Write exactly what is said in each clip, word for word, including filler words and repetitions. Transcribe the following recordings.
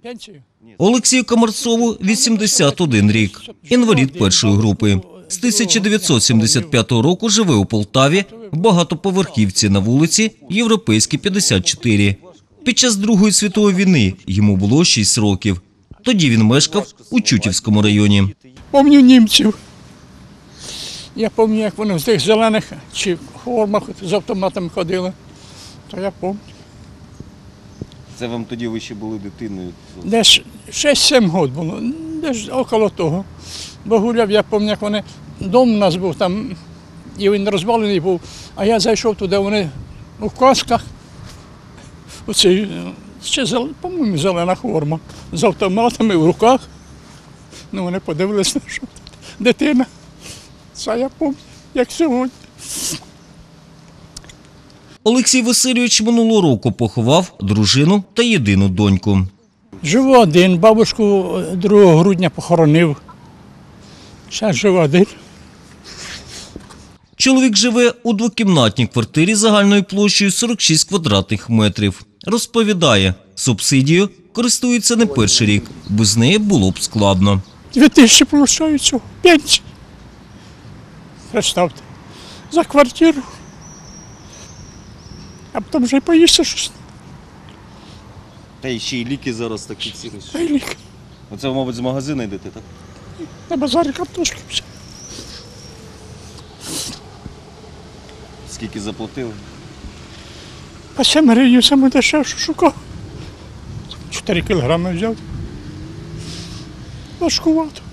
Олексію Комарцову вісімдесят один рік, інвалід першої групи. З тисяча дев'ятсот сімдесят п'ятого року живе у Полтаві в багатоповерхівці на вулиці Європейській, п'ятдесят чотири. Під час Другої світової війни йому було шість років. Тоді він мешкав у Чутівському районі. Пам'ятаю німців. Я пам'ятаю, як вони в тих зелених чи формах з автоматом ходили. То я пам'ятаю. Це вам тоді ви ще були дитиною? Десь шість-сім років було, десь около того. Бо гуляв, я пам'ятаю, як вони, дом у нас був там, і він розвалений був, а я зайшов туди, вони у касках, оцей, ще, по-моєму, зелена форма, з автоматами в руках. Ну, вони подивилися, що дитина. Це я пам'ятаю, як сьогодні. Олексій Васильович минулого року поховав дружину та єдину доньку. Живу один, бабушку другого грудня похоронив. Зараз живу один. Чоловік живе у двокімнатній квартирі загальною площею сорок шість квадратних метрів. Розповідає, субсидією користується не перший рік, без неї було б складно. Дві тисячі получаються, пенсії. Представте, за квартиру. А потім вже й поїсти щось. Та й ще й ліки зараз такі ціни. Та й ліки. Оце ви, мабуть, з магазину йдете, так? На базарі картошки все. Скільки заплатили? А сім гривень саме дешевше шукав. Чотири кілограми взяв. Важкувато.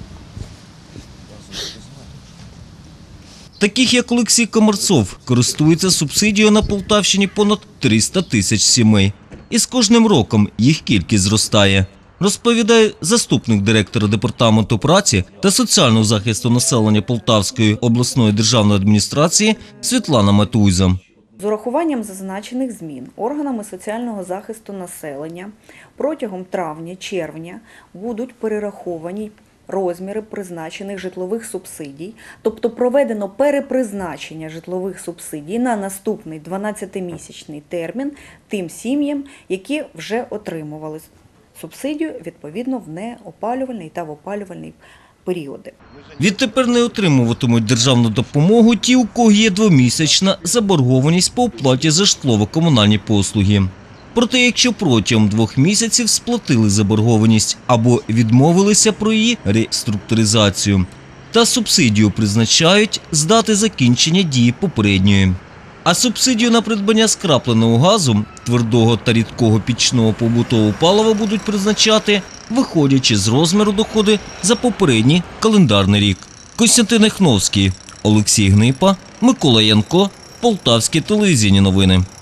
Таких, як Олексій Комарцов, користується субсидією на Полтавщині понад триста тисяч сімей. І з кожним роком їх кількість зростає. Розповідає заступник директора Департаменту праці та соціального захисту населення Полтавської обласної державної адміністрації Світлана Матуйза. З урахуванням зазначених змін органами соціального захисту населення протягом травня-червня будуть перераховані розміри призначених житлових субсидій, тобто проведено перепризначення житлових субсидій на наступний дванадцятимісячний термін тим сім'ям, які вже отримували субсидію відповідно в неопалювальний та в опалювальний періоди. Відтепер не отримуватимуть державну допомогу ті, у кого є двомісячна заборгованість по оплаті за житлово-комунальні послуги. Проте, якщо протягом двох місяців сплатили заборгованість або відмовилися про її реструктуризацію, та субсидію призначають з дати закінчення дії попередньої. А субсидію на придбання скрапленого газу, твердого та рідкого пічного побутового палива будуть призначати, виходячи з розміру доходу за попередній календарний рік. Костянтин Ехновський, Олексій Гнипа, Микола Янко, Полтавські телевізійні новини.